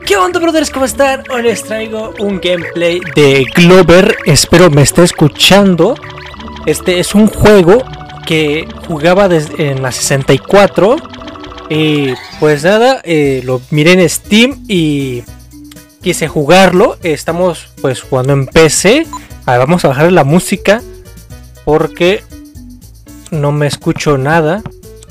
¿Qué onda, brothers? ¿Cómo están? Hoy les traigo un gameplay de Glover. Espero me esté escuchando. Este es un juego que jugaba en la 64. Y pues nada, lo miré en Steam y quise jugarlo. Estamos pues jugando en PC. A ver, vamos a bajar la música porque no me escucho nada.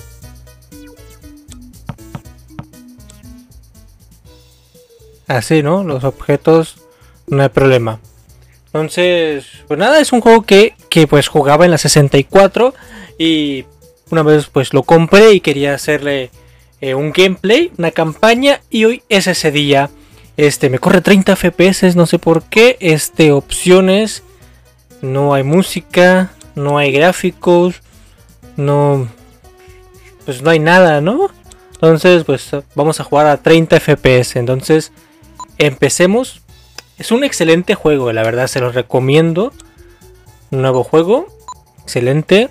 Así, ¿no? Los objetos, no hay problema. Entonces, pues nada, es un juego que pues jugaba en la 64 y una vez pues lo compré y quería hacerle un gameplay, una campaña, y hoy es ese día. Me corre 30 FPS, no sé por qué. Opciones, no hay música, no hay gráficos, no, pues no hay nada, ¿no? Entonces, pues vamos a jugar a 30 FPS. Entonces, empecemos. Es un excelente juego, la verdad, se lo recomiendo. Un nuevo juego, excelente.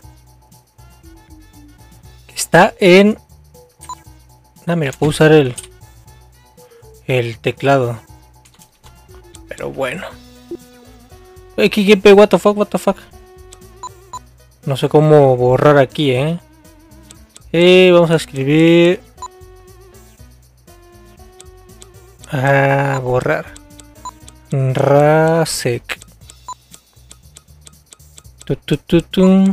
Está en... Ah, mira, puedo usar el teclado. Pero bueno. XGP, what the fuck. No sé cómo borrar aquí, vamos a escribir... borrar. Rasek. Ahí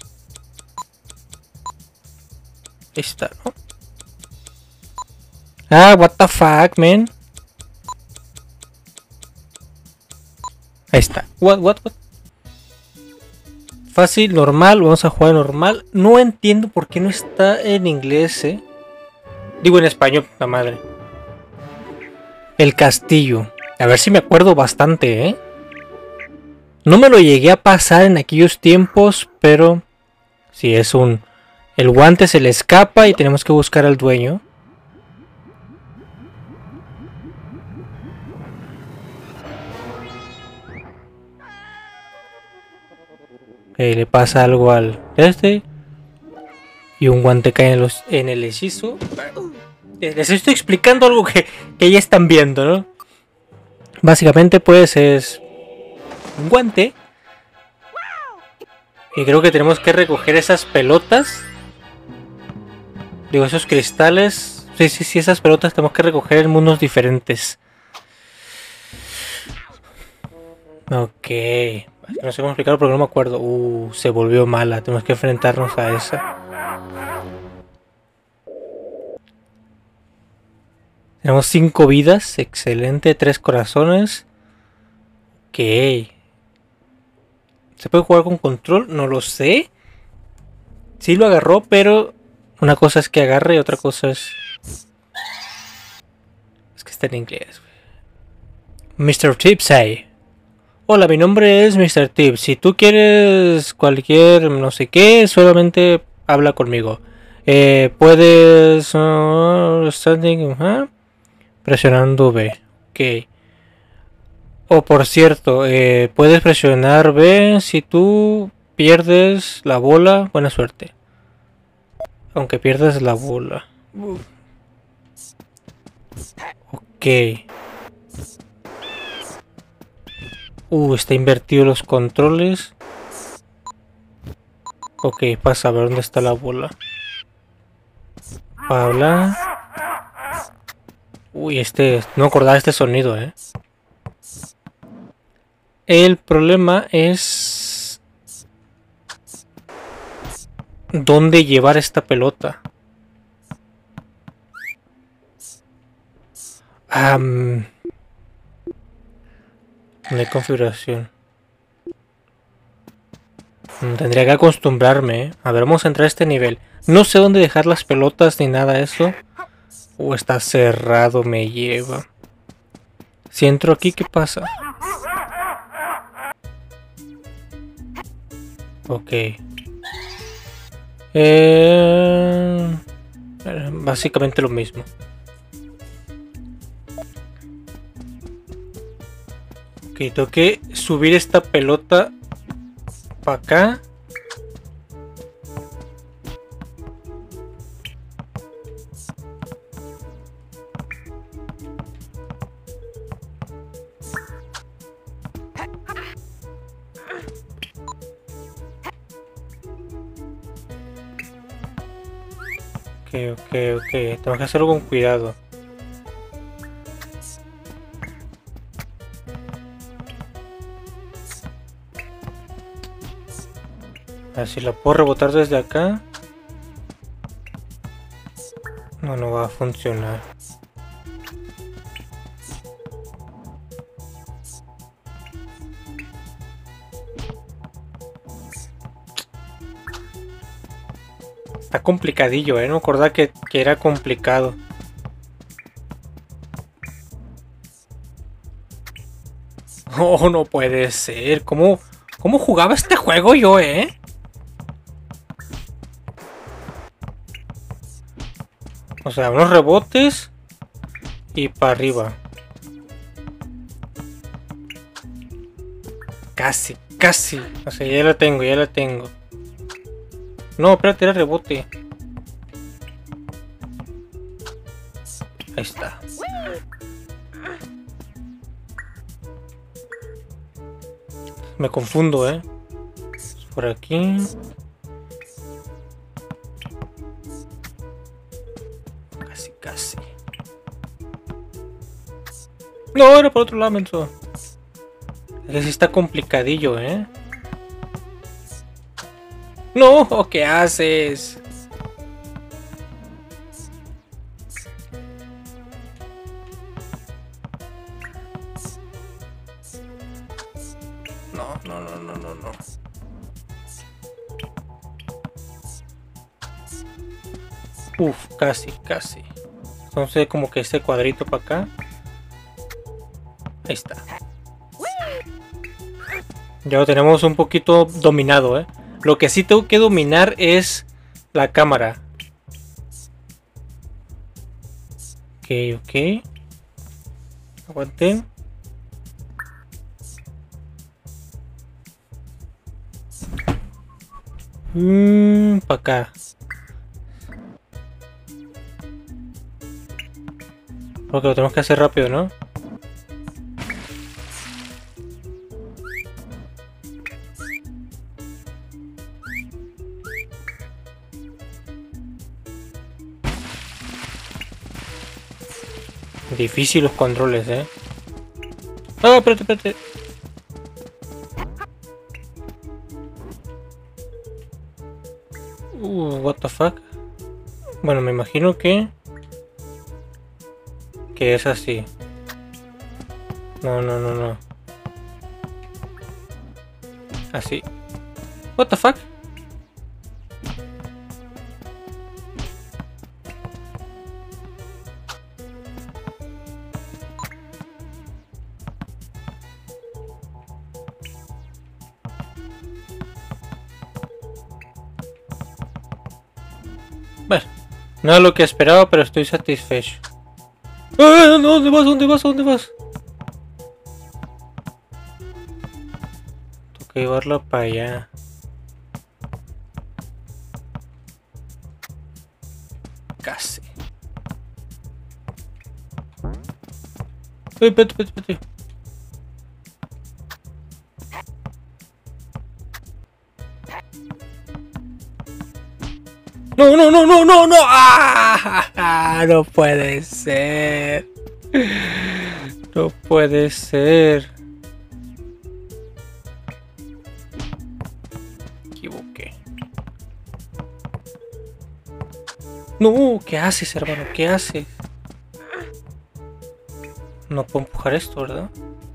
está, ¿no? What the fuck, man. Ahí está. What? Fácil, normal. Vamos a jugar normal. No entiendo por qué no está en inglés, Digo en español, la madre. El castillo. A ver si me acuerdo bastante, No me lo llegué a pasar en aquellos tiempos, pero... Sí, es un... El guante se le escapa y tenemos que buscar al dueño. Le pasa algo al... Y un guante cae en el hechizo. Les estoy explicando algo que ya están viendo, ¿no? Básicamente pues es un guante. Y creo que tenemos que recoger esas pelotas. Digo, esos cristales. Sí, esas pelotas tenemos que recoger en mundos diferentes. Ok. No sé cómo explicarlo porque no me acuerdo. Se volvió mala. Tenemos que enfrentarnos a esa. Tenemos 5 vidas. Excelente. 3 corazones. Ok. ¿Se puede jugar con control? No lo sé. Sí lo agarró, pero una cosa es que agarre y otra cosa es... Es que está en inglés. Mr. Tipsy. Hola, mi nombre es Mr. Tips. Si tú quieres cualquier no sé qué, solamente habla conmigo. Puedes... presionando B. Ok. Por cierto, puedes presionar B si tú pierdes la bola. Buena suerte. Aunque pierdas la bola. Ok. Está invertido los controles. Ok, pasa a ver dónde está la bola. Habla. No acordaba este sonido, El problema es... ¿dónde llevar esta pelota? No hay configuración. Tendría que acostumbrarme, A ver, vamos a entrar a este nivel. No sé dónde dejar las pelotas ni nada de eso. Está cerrado, me lleva. Si entro aquí, ¿qué pasa? Ok. Básicamente lo mismo. Ok, tengo que subir esta pelota para acá. Ok. Tengo que hacerlo con cuidado. A ver si la puedo rebotar desde acá. No va a funcionar. Está complicadillo, no me acordaba que era complicado. Oh, no puede ser. ¿Cómo jugaba este juego yo, O sea, unos rebotes y para arriba. Casi. O sea, ya la tengo. No, espérate, era rebote. Ahí está. Me confundo, Por aquí. Casi. No, era por otro lado, menso. Es que sí está complicadillo, No, ¿qué haces? No. Uf, casi. Entonces como que este cuadrito para acá. Ahí está. Ya lo tenemos un poquito dominado, Lo que sí tengo que dominar es la cámara. Ok. Aguanten. Para acá. Porque lo tenemos que hacer rápido, ¿no? Difícil los controles, Ah, espérate. What the fuck. Bueno, me imagino que es así. No. Así. What the fuck. Bueno, no es lo que esperaba, pero estoy satisfecho. ¿Dónde vas? Tengo que llevarlo para allá. Casi. Espérate. No. No puede ser. No puede ser. Me equivoqué. No, ¿qué haces, hermano? ¿Qué haces? No puedo empujar esto, ¿verdad?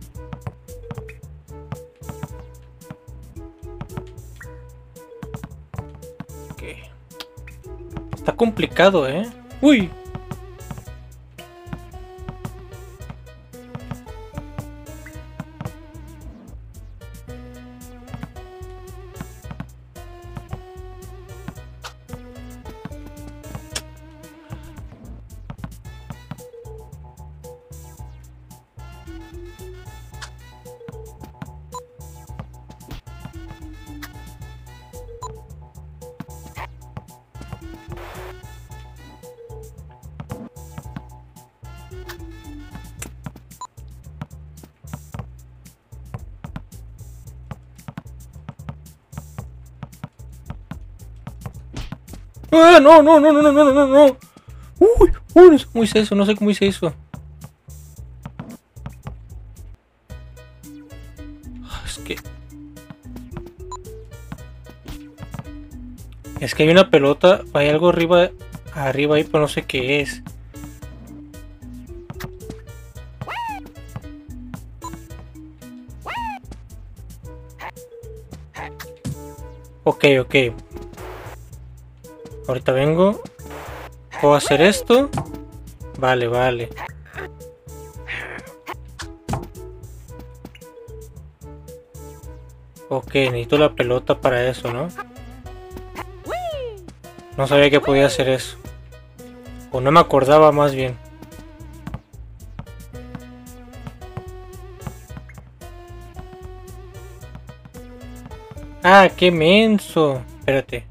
Ok. Está complicado, Uy. ¡Ah, no, no, no, no, no, no, no, no! ¡Uy! ¡Uy! No sé cómo hice eso, no sé cómo hice eso. Es que... Es que hay una pelota, hay algo arriba ahí, pero no sé qué es. Ok, ok. Ahorita vengo. ¿Puedo hacer esto? Vale, vale. Ok, necesito la pelota para eso, ¿no? No sabía que podía hacer eso. O no me acordaba más bien. Ah, qué menso. Espérate.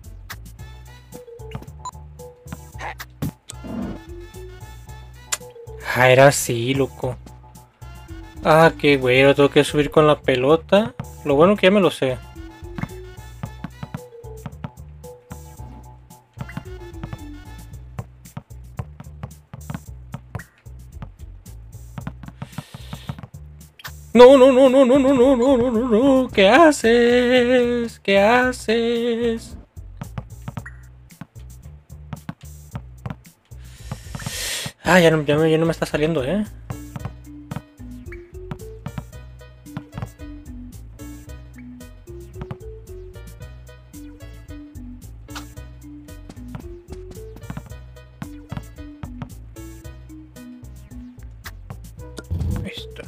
Ah, era así, loco. Ah, qué güero, tengo que subir con la pelota. Lo bueno que ya me lo sé. No, no, no, no, no, no, no, no, no, no, no. ¿Qué haces? ¿Qué haces? Ah, ya no me está saliendo, ¿eh? Listo.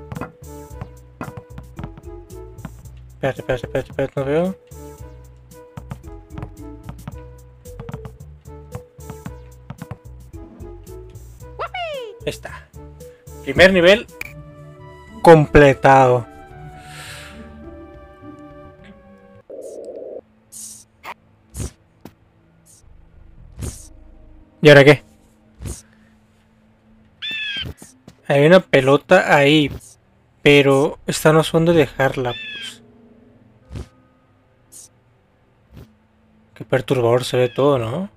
Espérate, no veo. Ahí está. Primer nivel completado. ¿Y ahora qué? Hay una pelota ahí, pero esta no sé dónde dejarla, pues. Qué perturbador se ve todo, ¿no?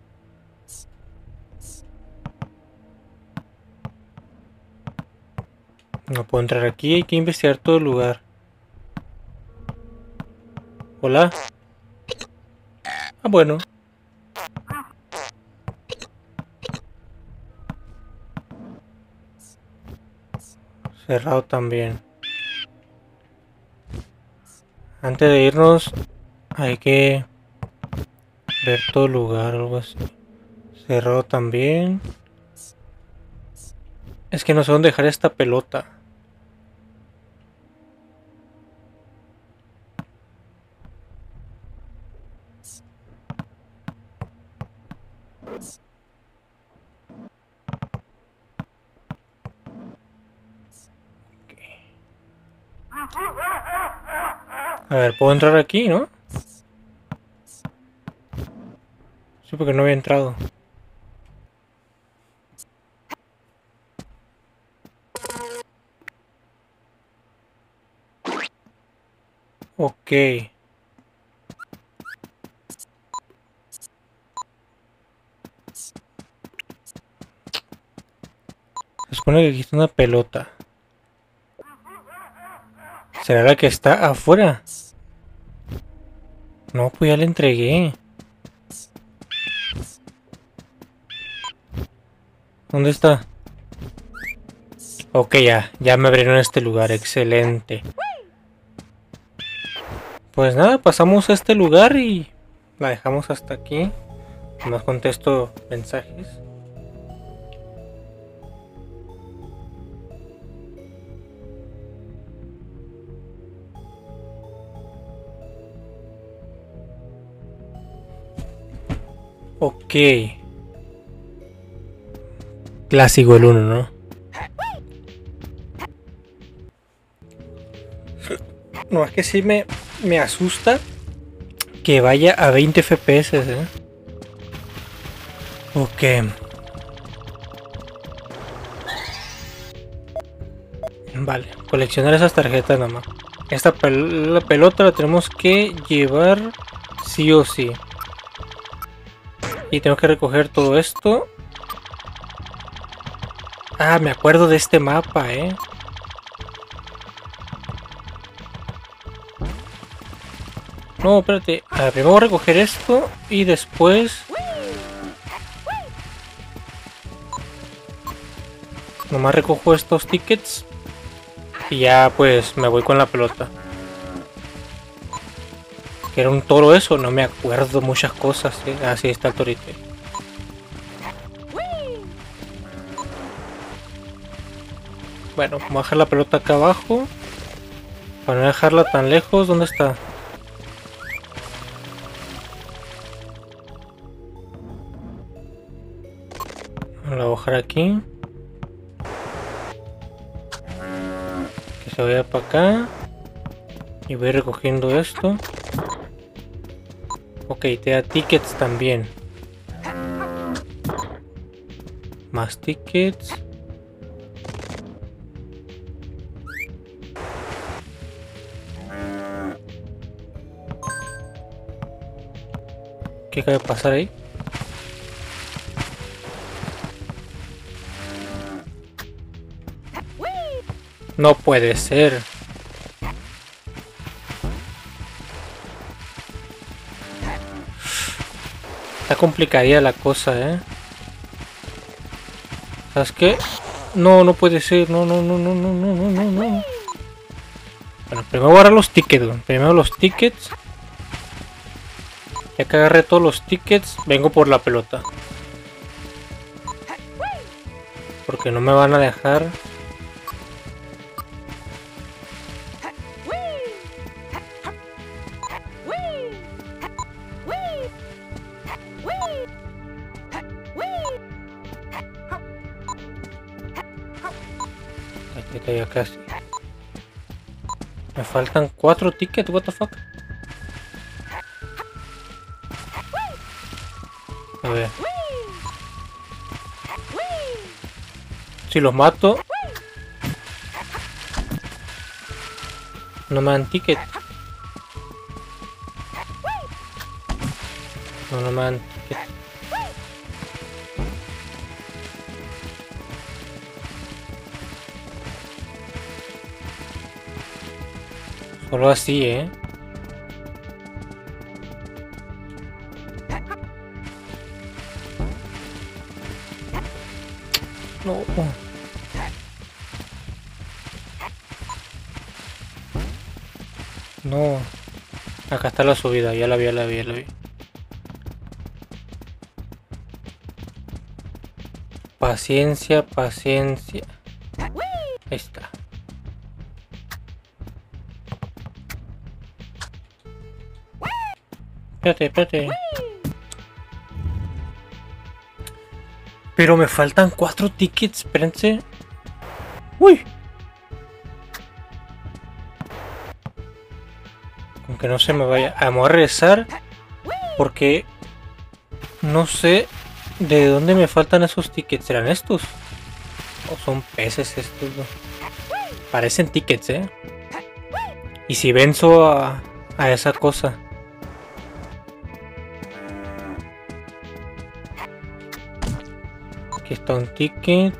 No puedo entrar aquí, hay que investigar todo el lugar. Hola. Ah, bueno. Cerrado también. Antes de irnos, hay que ver todo el lugar, algo así. Cerrado también. Es que no sé dónde dejar esta pelota. A ver, puedo entrar aquí, ¿no? Sí, porque no había entrado. Ok. Se supone que aquí está una pelota. ¿Será la que está afuera? No, pues ya la entregué. ¿Dónde está? Ok, ya me abrieron este lugar, excelente. Pues nada, pasamos a este lugar y la dejamos hasta aquí. Más contesto mensajes. Ok. Clásico el 1, ¿no? No, es que sí me asusta que vaya a 20 FPS, ¿eh? Ok. Vale, coleccionar esas tarjetas nada más. Esta la pelota la tenemos que llevar sí o sí. Y tengo que recoger todo esto. Ah, me acuerdo de este mapa, No, espérate. A ver, primero voy a recoger esto y después... Nomás recojo estos tickets y ya pues me voy con la pelota. ¿Que era un toro eso? No me acuerdo muchas cosas, Ah, sí, está el torito. Bueno, vamos a dejar la pelota acá abajo. Para no dejarla tan lejos. ¿Dónde está? La voy a dejar aquí. Que se vaya para acá. Y voy recogiendo esto. Ok, te da tickets también. Más tickets. ¿Qué acaba de pasar ahí? No puede ser. Está complicadilla la cosa, ¿Sabes qué? No, no puede ser. No, no, no, no, no, no, no, no, no. Bueno, primero voy a agarrar los tickets, Primero los tickets. Ya que agarré todos los tickets, vengo por la pelota. Porque no me van a dejar. Ya casi. Me faltan 4 tickets, what the fuck. A ver. Si los mato, no me dan ticket. No, no me dan ticket. Solo así, No. No. Acá está la subida, ya la vi, ya la vi, ya la vi. Paciencia, paciencia. Ahí está. Espérate, espérate. Pero me faltan 4 tickets, espérense. Uy. Aunque no se me vaya. Vamos a regresar. Porque no sé de dónde me faltan esos tickets. ¿Serán estos? ¿O son peces estos? ¿No? Parecen tickets, Y si venzo a esa cosa. Aquí está un ticket.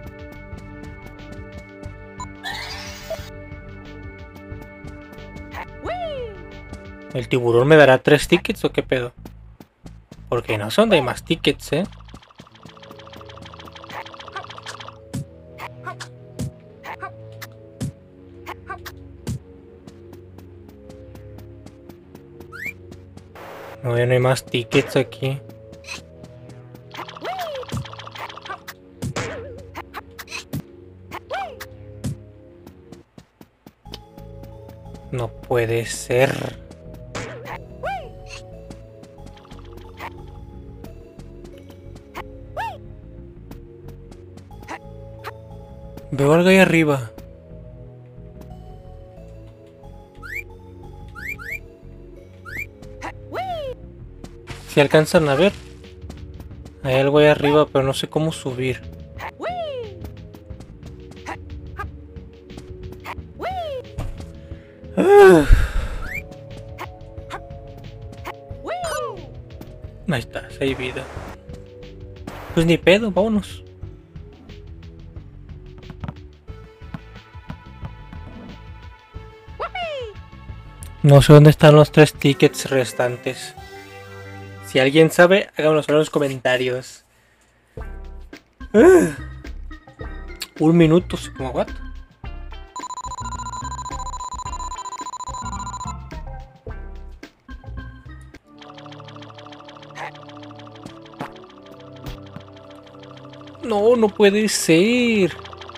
¿El tiburón me dará 3 tickets o qué pedo? Porque no sé dónde hay más tickets, No, ya no hay más tickets aquí. No puede ser. Veo algo ahí arriba. Si alcanzan a ver, hay algo ahí arriba, pero no sé cómo subir. Ahí está, hay vida. Pues ni pedo, vámonos. No sé dónde están los 3 tickets restantes. Si alguien sabe, háganos en los comentarios. Un minuto, ¿cómo what? No, no puede ser.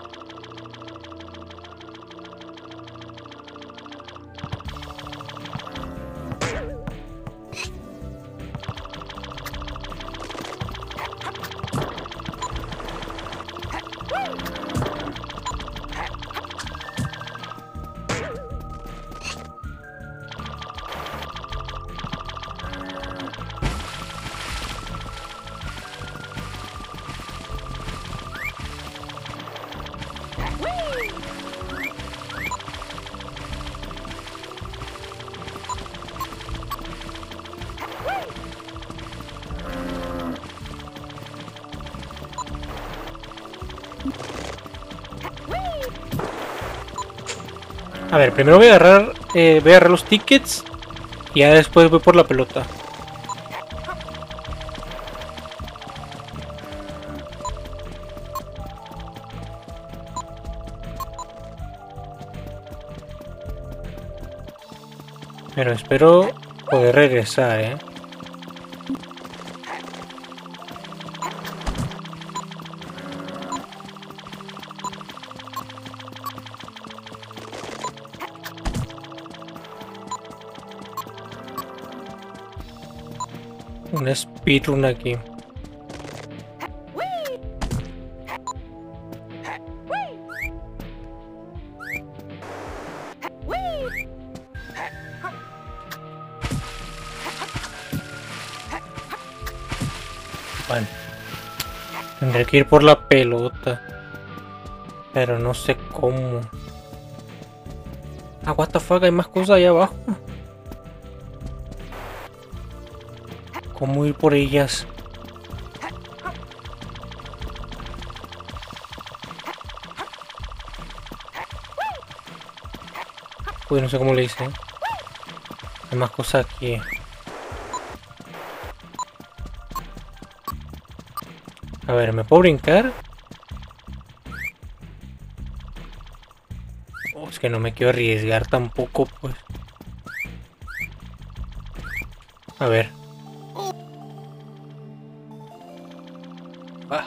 A ver, primero voy a agarrar los tickets y ya después voy por la pelota. Pero espero poder regresar, Un speedrun aquí. Bueno, tendré que ir por la pelota, pero no sé cómo. Ah, what the fuck, hay más cosas allá abajo. ¿Cómo ir por ellas? Uy, no sé cómo le hice. Hay más cosas aquí. A ver, ¿me puedo brincar? Oh, es que no me quiero arriesgar tampoco, pues. A ver. Ah.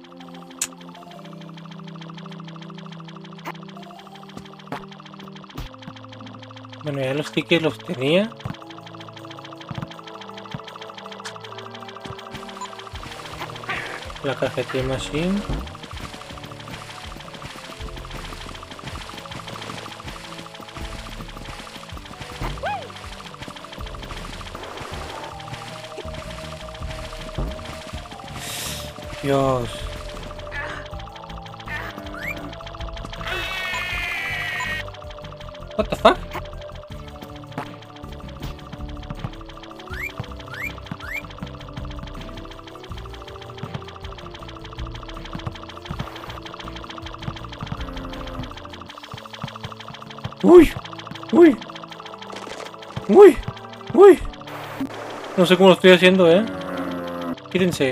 Bueno, ya los tickets los tenía. La cajetilla machine. Dios. What the fuck? Uy, uy, uy, uy. No sé cómo lo estoy haciendo, Quírense.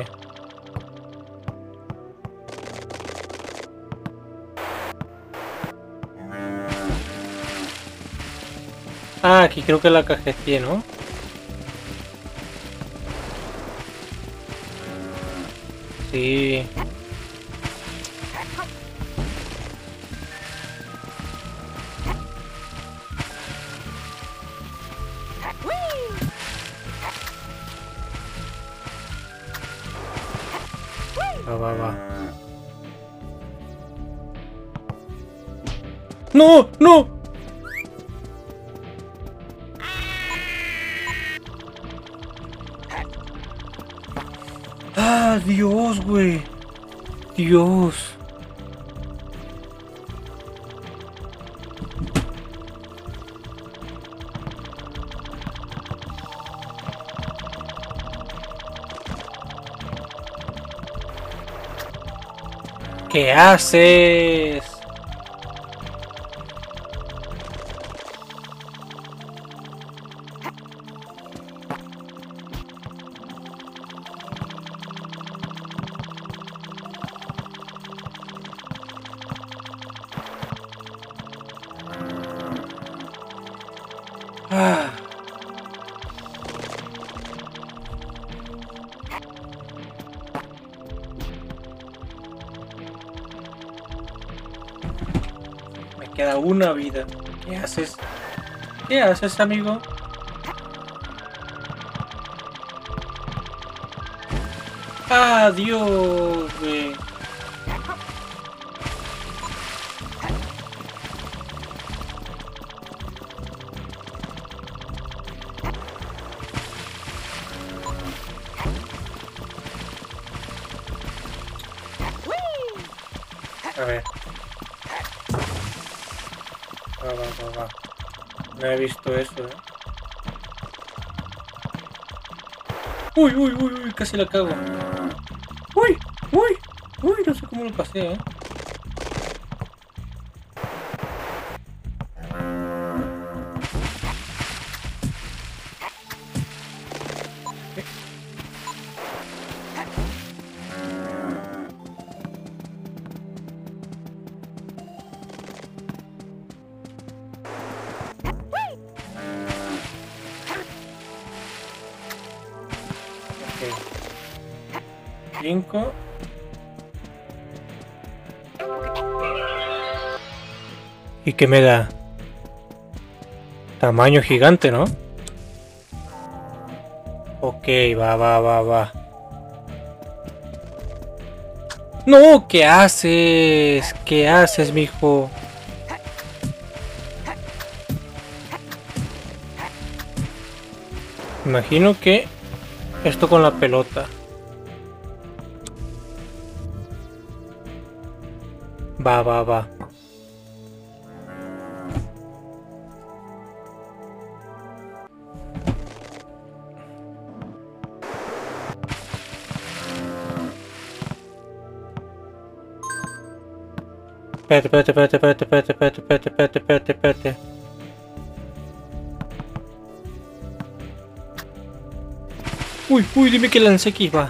Ah, aquí creo que la cajetilla, ¿no? Sí. Va. ¡No! ¡No! ¡Ah, Dios, güey! Dios. ¿Qué haces? Ah. Me queda una vida. ¿Qué haces? ¿Qué haces, amigo? Adiós, güey. A ver. Va. No he visto eso, Uy, casi la cago. Uy, no sé cómo lo pasé, Ok. 5. ¿Y qué me da? Tamaño gigante, ¿no? Ok, va. No, ¿qué haces? ¿Qué haces, mijo? Imagino que esto con la pelota. Va. Espérate. Uy, dime que lancé aquí, va.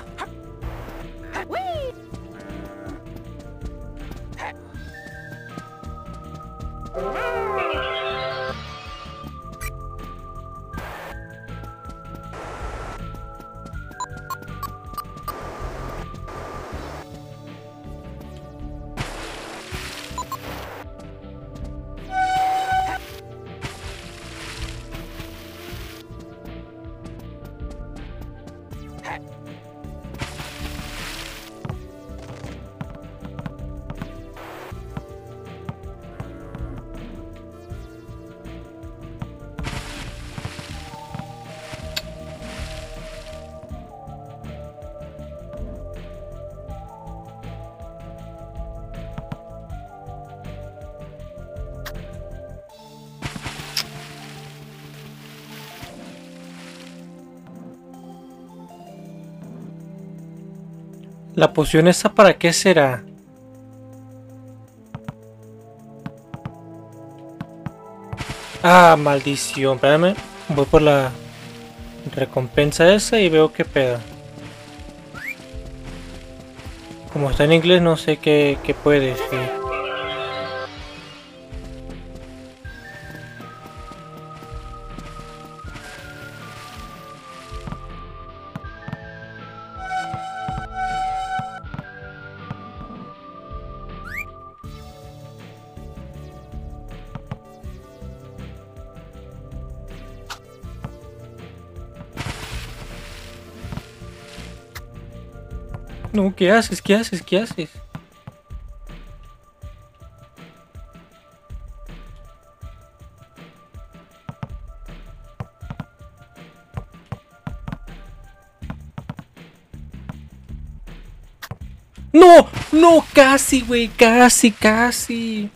¿La poción esa para qué será? Ah, maldición. Espérame. Voy por la recompensa esa y veo qué pedo. Como está en inglés no sé qué puede decir. No, ¿qué haces? ¿Qué haces? No, casi, güey, casi.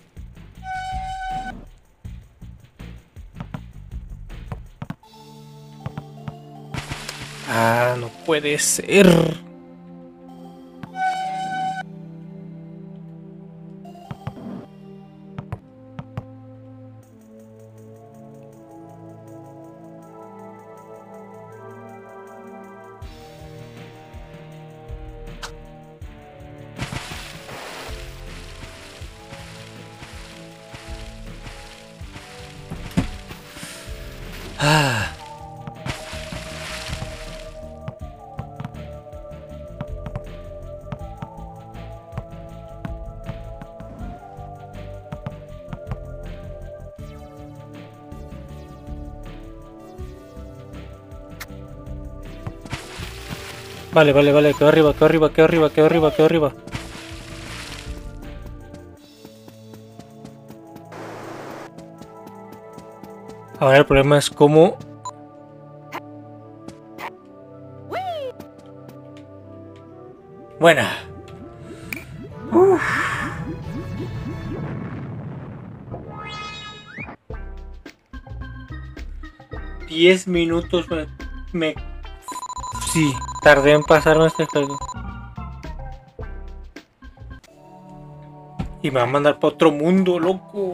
Ah, no puede ser. Ah. Vale, vale, vale, quedo arriba, quedo arriba, quedo arriba, quedo arriba, quedo arriba. Ahora el problema es cómo... Buena. 10 minutos Sí, tardé en pasarme este juego. Y me va a mandar para otro mundo, loco.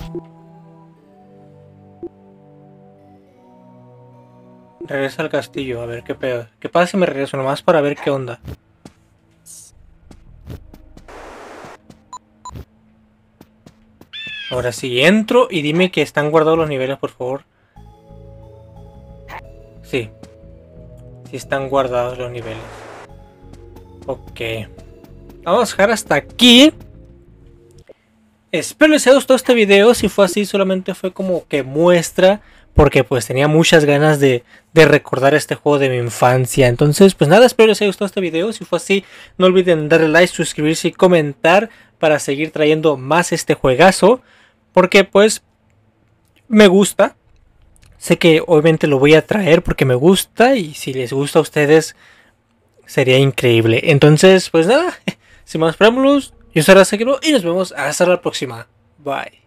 Regresa al castillo, a ver qué pedo. ¿Qué pasa si me regreso nomás para ver qué onda? Ahora sí, entro y dime que están guardados los niveles, por favor. Sí. Sí están guardados los niveles. Ok. Vamos a dejar hasta aquí. Espero les haya gustado este video. Si fue así, solamente fue como que muestra. Porque pues tenía muchas ganas de recordar este juego de mi infancia. Entonces pues nada, espero les haya gustado este video. Si fue así, no olviden darle like, suscribirse y comentar. Para seguir trayendo más este juegazo. Porque pues me gusta. Sé que obviamente lo voy a traer porque me gusta. Y si les gusta a ustedes sería increíble. Entonces pues nada, sin más preámbulos, yo soy Razaquero y nos vemos hasta la próxima. Bye.